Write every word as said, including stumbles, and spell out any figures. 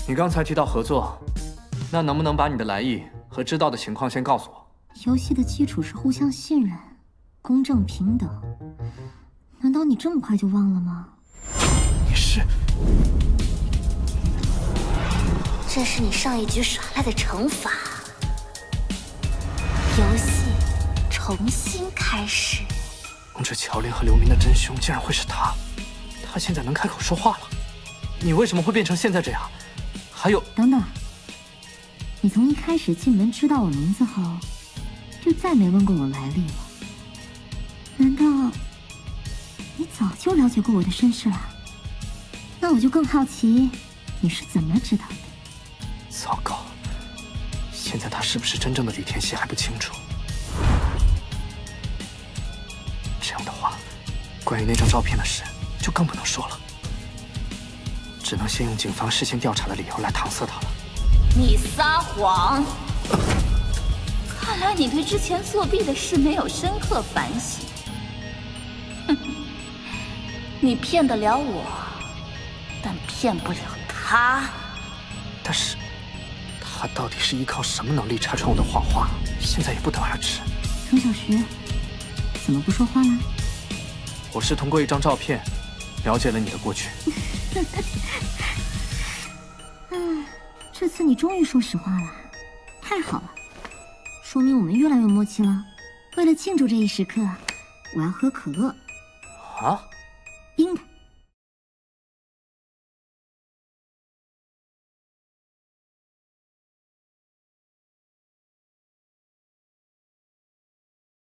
你刚才提到合作，那能不能把你的来意和知道的情况先告诉我？ 游戏的基础是互相信任、公正平等。难道你这么快就忘了吗？ 你是…… 这是你上一局耍赖的惩罚。游戏重新开始。 这乔林和刘明的真凶竟然会是他，他现在能开口说话了。你为什么会变成现在这样？还有， 等等，你从一开始进门知道我名字后，就再没问过我来历了。难道你早就了解过我的身世了？那我就更好奇，你是怎么知道的？ 糟糕，现在他是不是真正的李天熙还不清楚。这样的话，关于那张照片的事就更不能说了，只能先用警方事先调查的理由来搪塞他了。 你撒谎！看来你对之前作弊的事没有深刻反省。哼，你骗得了我，但骗不了他。 但是，他到底是依靠什么能力拆穿我的谎话？现在也不得而知。 程小徐，怎么不说话呢？ 我是通过一张照片了解了你的过去。 嗯，这次你终于说实话了，太好了，说明我们越来越默契了。为了庆祝这一时刻，我要喝可乐。 啊？